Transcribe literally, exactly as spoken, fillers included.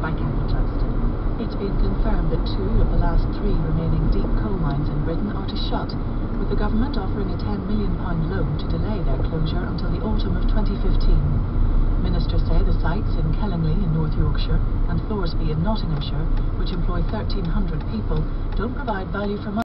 by Capital Trust. It's been confirmed that two of the last three remaining deep coal mines in Britain are to shut, with the government offering a ten million pound loan to delay their closure until the autumn of twenty fifteen. Ministers say the sites in Kellingley in North Yorkshire and Thoresby in Nottinghamshire, which employ thirteen hundred people, don't provide value for money.